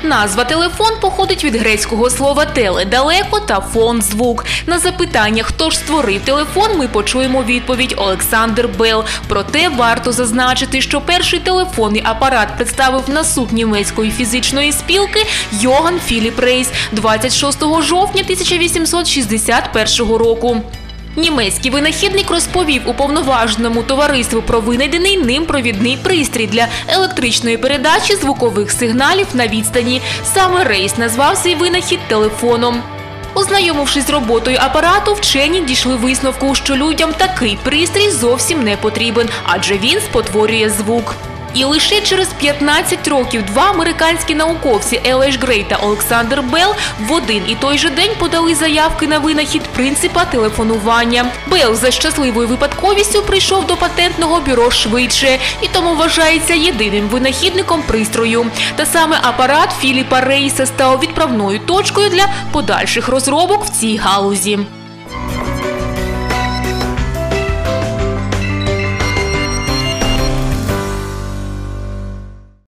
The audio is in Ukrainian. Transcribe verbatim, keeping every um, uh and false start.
Назва «телефон» походить від грецького слова «теле» – далеко та «фон» – звук. На запитання, хто ж створив телефон, ми почуємо відповідь Олександр Белл. Проте варто зазначити, що перший телефонний апарат представив на суд німецької фізичної спілки Йоганн Філіп Рейс двадцять шостого жовтня тисяча вісімсот шістдесят першого року. Німецький винахідник розповів уповноваженому товариству про винайдений ним провідний пристрій для електричної передачі звукових сигналів на відстані. Саме Рейс назвав свій винахід телефоном. Ознайомившись з роботою апарату, вчені дійшли висновку, що людям такий пристрій зовсім не потрібен, адже він спотворює звук. І лише через п'ятнадцять років два американські науковці Ел Ейч Грей та Олександр Белл в один і той же день подали заявки на винахід принципа телефонування. Белл за щасливою випадковістю прийшов до патентного бюро швидше і тому вважається єдиним винахідником пристрою. Та саме апарат Філіпа Рейса став відправною точкою для подальших розробок в цій галузі.